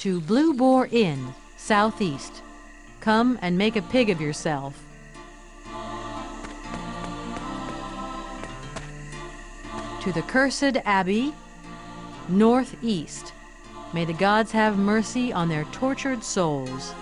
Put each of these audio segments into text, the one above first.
to Blue Boar Inn, southeast. Come and make a pig of yourself. To the Cursed Abbey, northeast. May the gods have mercy on their tortured souls.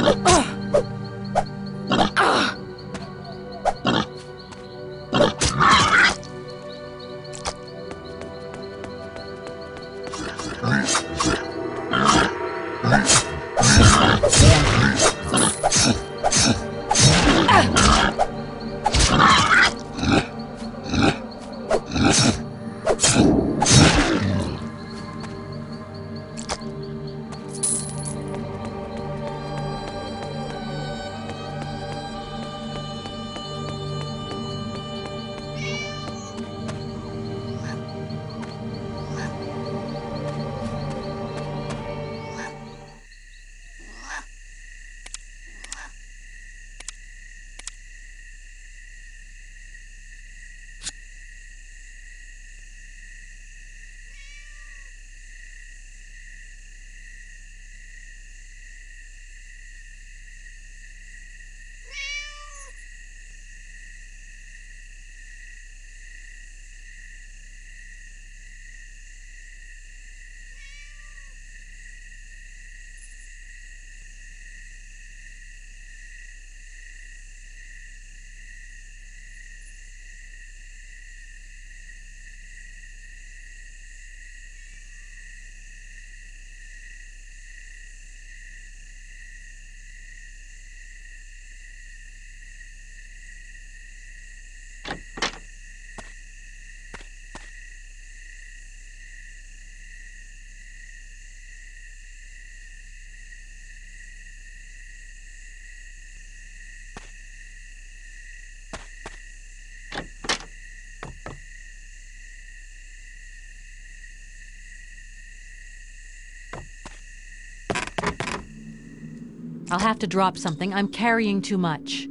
I'll have to drop something. I'm carrying too much.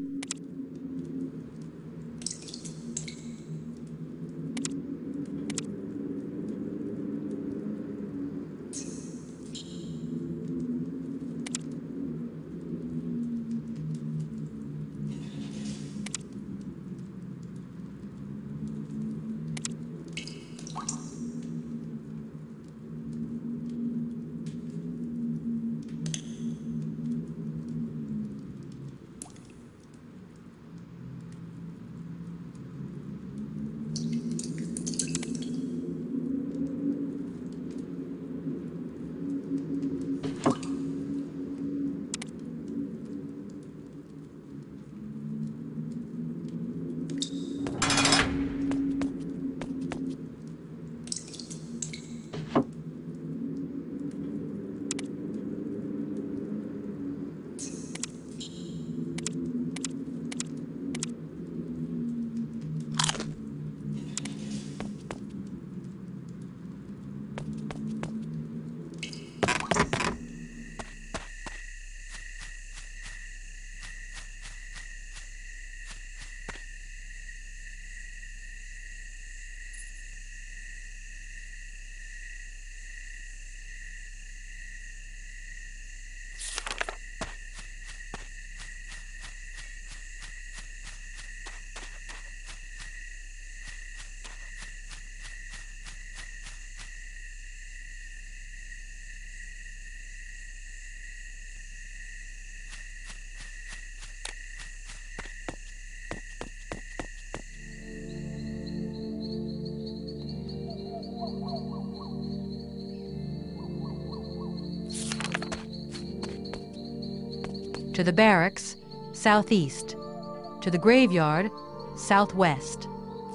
To the barracks, southeast. To the graveyard, southwest.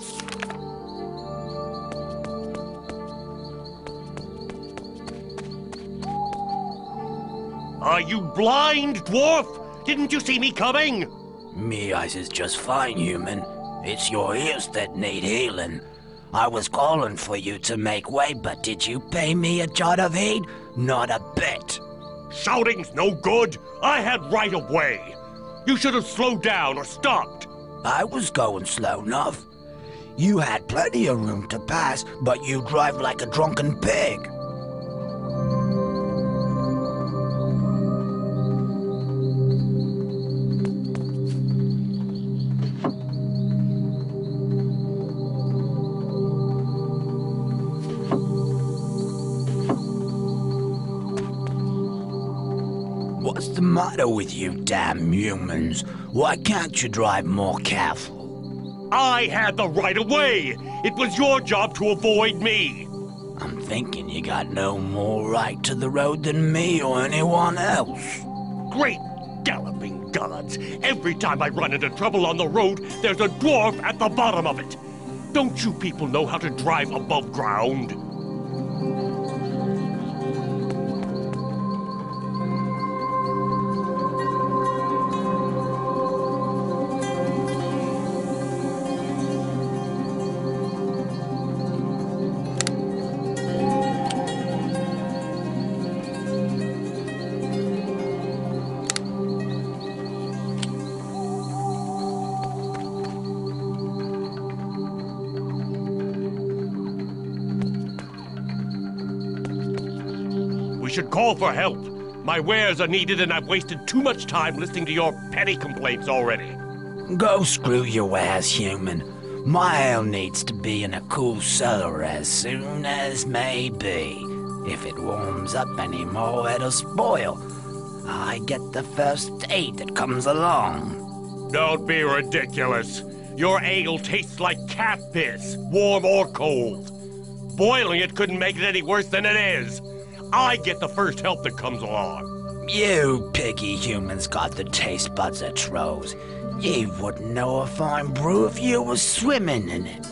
Are you blind, dwarf? Didn't you see me coming? Me eyes is just fine, human. It's your ears that need healing. I was calling for you to make way, but did you pay me a jot of heed? Not a bit. Shouting's no good. I had right of way. You should have slowed down or stopped. I was going slow enough. You had plenty of room to pass, but you drive like a drunken pig. What's the the matter with you damn humans? Why can't you drive more careful? I had the right of way. It was your job to avoid me. I'm thinking you got no more right to the road than me or anyone else. Great galloping gods. Every time I run into trouble on the road, there's a dwarf at the bottom of it. Don't you people know how to drive above ground? We should call for help. My wares are needed and I've wasted too much time listening to your petty complaints already. Go screw your ass, human. My ale needs to be in a cool cellar as soon as may be. If it warms up any more, it'll spoil. I get the first aid that comes along. Don't be ridiculous. Your ale tastes like cat piss, warm or cold. Boiling it couldn't make it any worse than it is. I get the first help that comes along. You piggy humans got the taste buds of trolls. You wouldn't know a fine brew if you was swimming in it.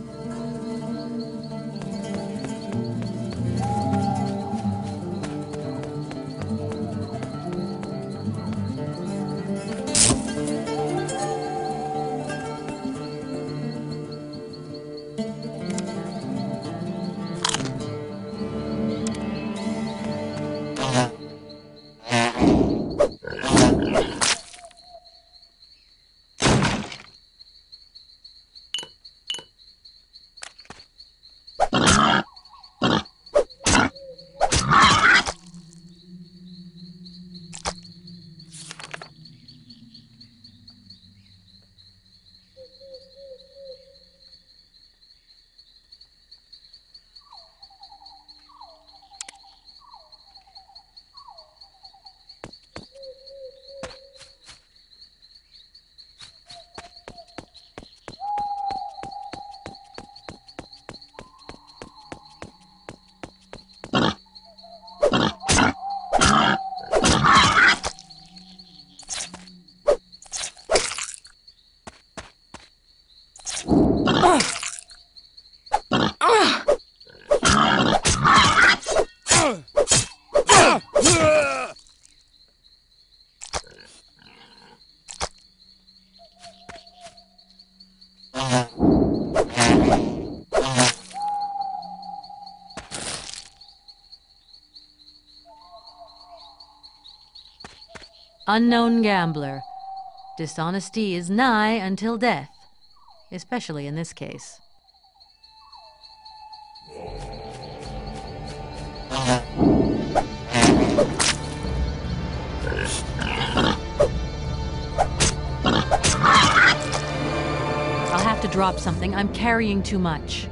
Unknown gambler. Dishonesty is nigh until death, especially in this case. I'll have to drop something. I'm carrying too much.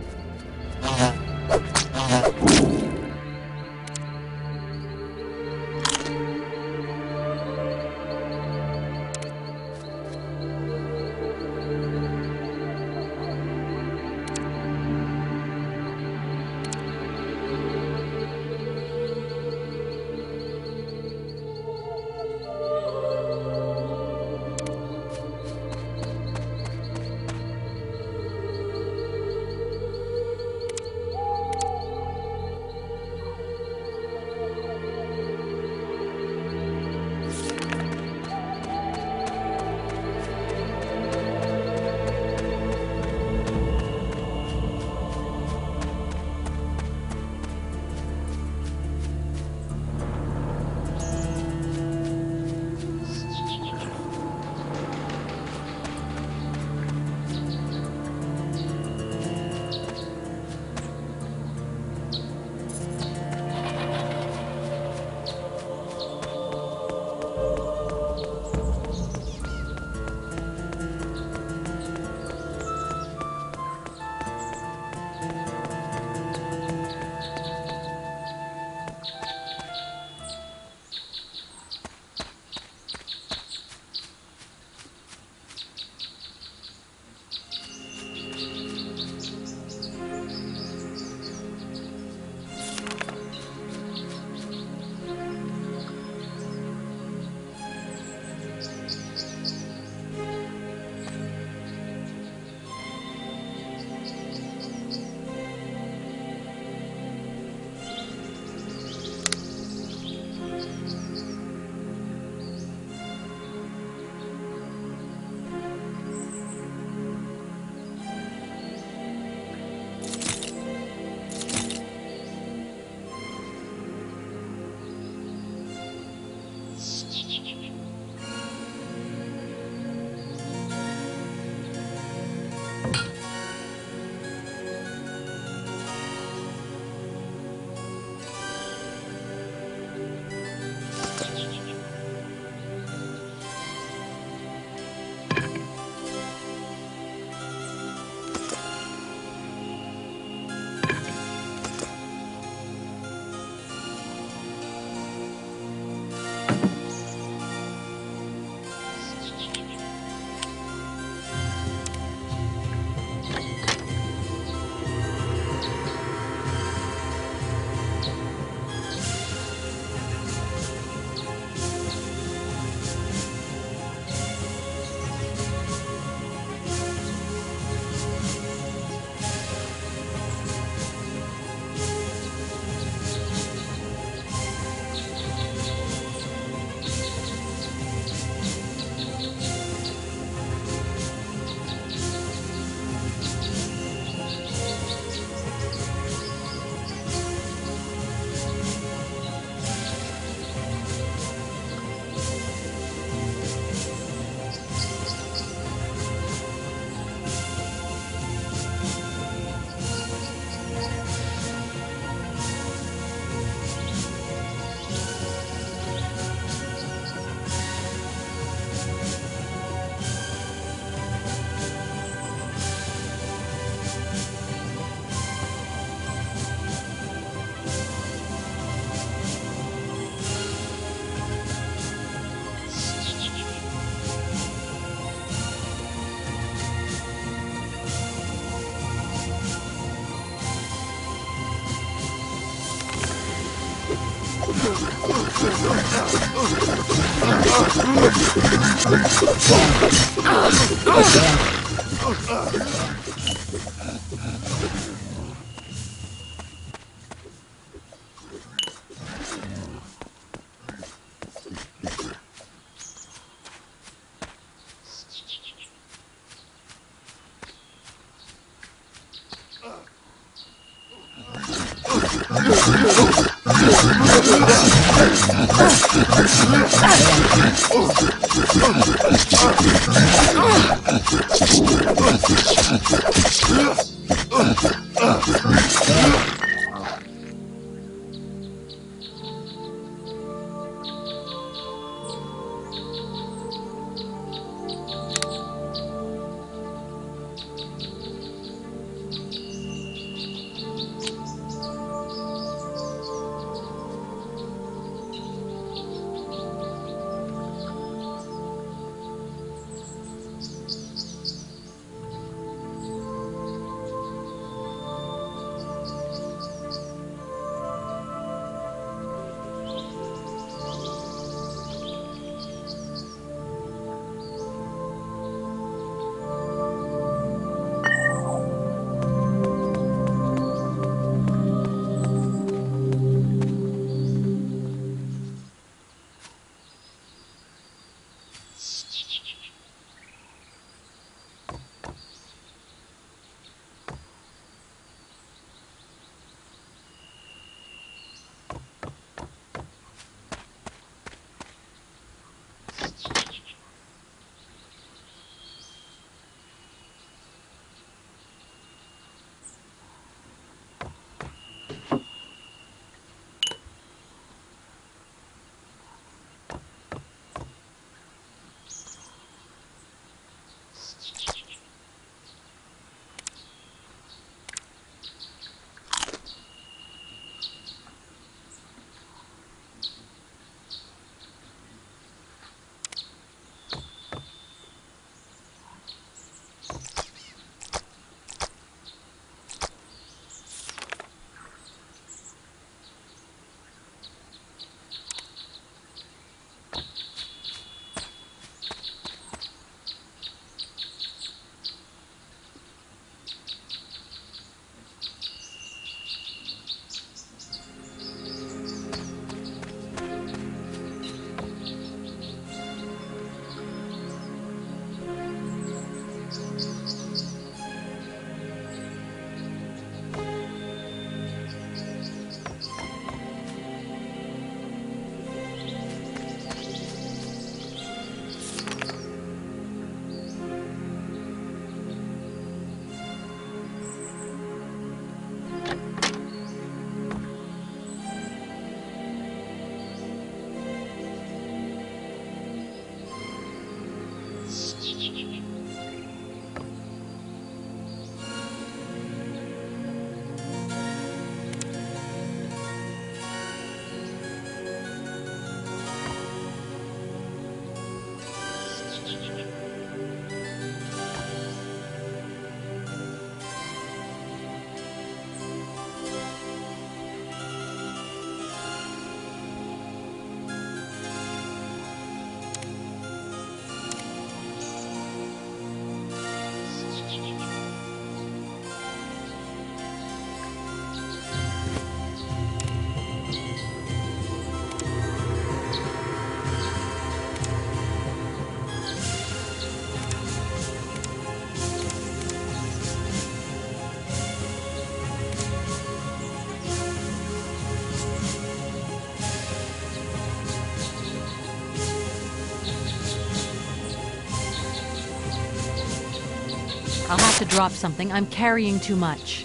I'll have to drop something. I'm carrying too much.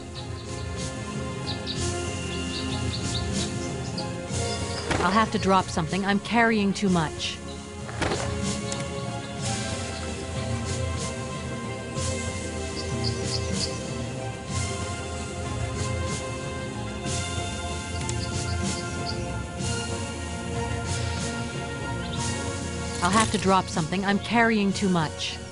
I'll have to drop something. I'm carrying too much. I'll have to drop something. I'm carrying too much.